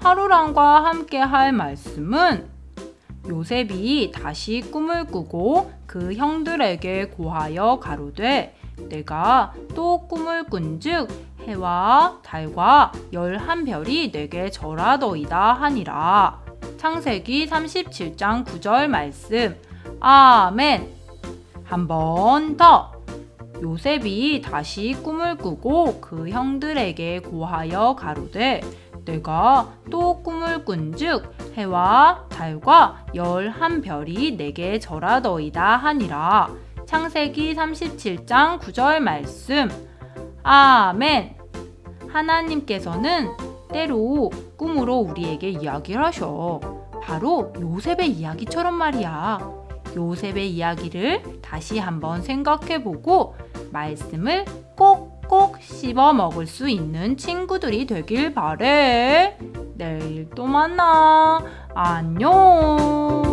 하루랑과 함께 할 말씀은 요셉이 다시 꿈을 꾸고 그 형들에게 고하여 가로되 내가 또 꿈을 꾼즉 해와 달과 11별이 내게 절하더이다 하니라. 창세기 37장 9절 말씀. 아멘. 한 번 더. 요셉이 다시 꿈을 꾸고 그 형들에게 고하여 가로되 내가 또 꿈을 꾼즉 해와 달과 11별이 내게 절하더이다 하니라. 창세기 37장 9절 말씀. 아멘. 하나님께서는 때로 꿈으로 우리에게 이야기를 하셔. 바로 요셉의 이야기처럼 말이야. 요셉의 이야기를 다시 한번 생각해보고 말씀을 꼭꼭 씹어 먹을 수 있는 친구들이 되길 바래. 내일 또 만나. 안녕.